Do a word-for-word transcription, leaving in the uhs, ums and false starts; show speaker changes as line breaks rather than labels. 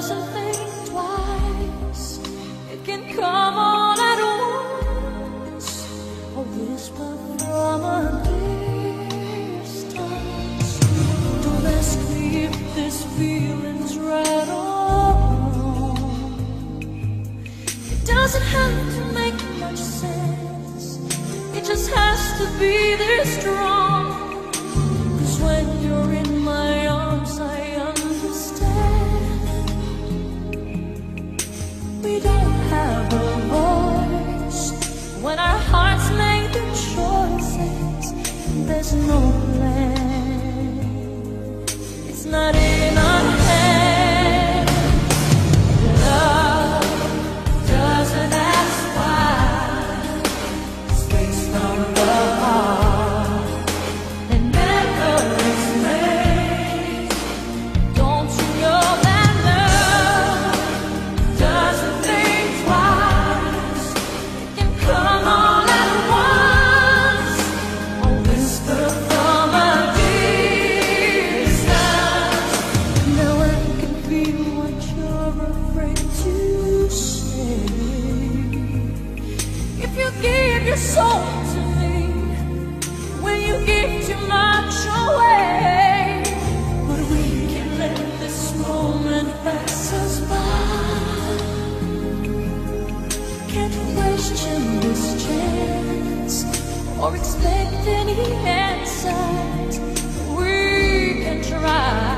doesn't think twice. It can come all at once, a whisper from a distance. Don't ask me if this feeling's right or wrong. It doesn't have to make much sense. It just has to be this strong. 'Cause when you're in my arms, I understand. We don't have a voice when our hearts make the choices. There's no plan. It's not in our hands. Love doesn't ask why. It's based on the heart and never explains. Don't you know that love doesn't think twice? It can come all at once, a whisper from a distance. Now I can feel what you're afraid to say. If you give your soul to me, will you give too much away? But we can let this moment pass us by. Can't question this chance or expect any answers. We can try.